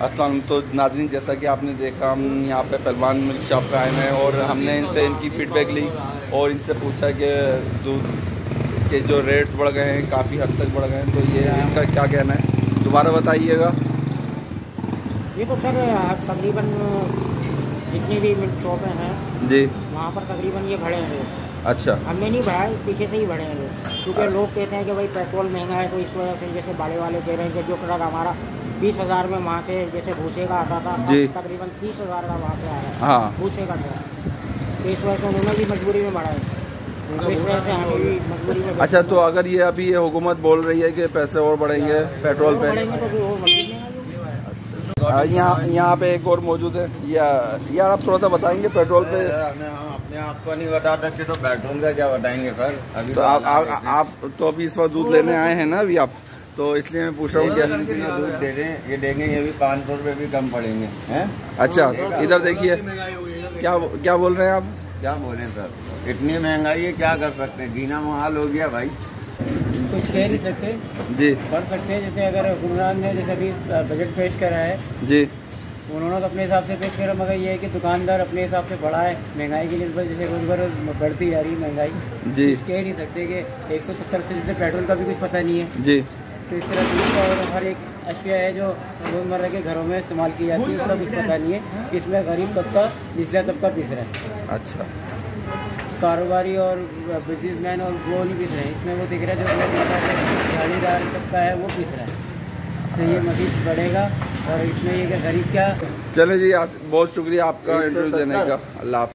अस्सलाम। तो नाज़रीन, जैसा कि आपने देखा, हम यहाँ पे पहलवान मिल्क शॉप पे आए हैं और हमने इनसे इनकी फ़ीडबैक ली और इनसे पूछा कि दूध के जो रेट्स बढ़ गए हैं, काफ़ी हद तक बढ़ गए हैं, तो ये इनका क्या कहना है, दोबारा बताइएगा। ये तो सर तकरीबन जितनी भी मिल्क शॉपें हैं जी, वहाँ पर तकरीबन ये बढ़े हैं। अच्छा, हमने नहीं बढ़ाए, पीछे से ही बढ़े हैं लोग, क्योंकि लोग कहते हैं कि भाई पेट्रोल महंगा है, तो इस वजह से जैसे बड़े वाले कह रहे हैं कि जो ट्रक हमारा 20,000 में वहाँ से जैसे भूसे का आता था, तकरीबन 30,000 का वहाँ से आ रहा है। हाँ, भूसे का ट्रक, तो इस वजह से उन्होंने भी मजबूरी में बढ़ाया, तो इस वजह से हमें भी मजबूरी में। अच्छा, तो अगर ये अभी ये हुकूमत बोल रही है कि पैसे और बढ़ेंगे पेट्रोल पे, यहाँ पे एक और मौजूद है, यार आप थोड़ा सा बताएंगे पेट्रोल पे। अपने आप को नहीं बता सकते तो पेट्रोल का क्या बताएंगे सर। अभी तो आप तो अभी इस वक्त दूध लेने आए हैं ना अभी आप, तो इसलिए मैं पूछ रहा हूँ क्या दूध दे दें, ये देंगे, ये भी 500 रुपये भी कम पड़ेंगे हैं। अच्छा, इधर देखिए, क्या बोल रहे हैं आप? क्या बोलें सर, इतनी महंगाई है, क्या कर सकते हैं, जीना मुहाल हो गया भाई। कुछ कह नहीं सकते जी, कर सकते हैं। जैसे अगर हुक्मरान ने जैसे अभी बजट पेश करा है जी, उन्होंने तो अपने हिसाब से पेश करा, मगर ये है कि दुकानदार अपने हिसाब से बढ़ा है महंगाई की निस्बत, जैसे रोज बरोज बढ़ती जा रही है महंगाई जी। कह नहीं सकते कि 170 से जैसे पेट्रोल का भी कुछ पता नहीं है जी, तो इस तरह दूध और हर एक अशिया है जो रोजमर्रा के घरों में इस्तेमाल की जाती है, उसका कुछ पता नहीं है कि इसमें गरीब तबका निचला तबका पीस रहा है। अच्छा, कारोबारी और बिजनेसमैन और वो नहीं पीस रहे हैं, इसमें वो दिख रहा है जो गाड़ीदार तबका है वो पीस रहा है, तो ये मज़ीद बढ़ेगा और इसमें ये गरीब क्या। चले जी, बहुत शुक्रिया आपका इंटरव्यू देने का। अल्लाह हाफ़िज़।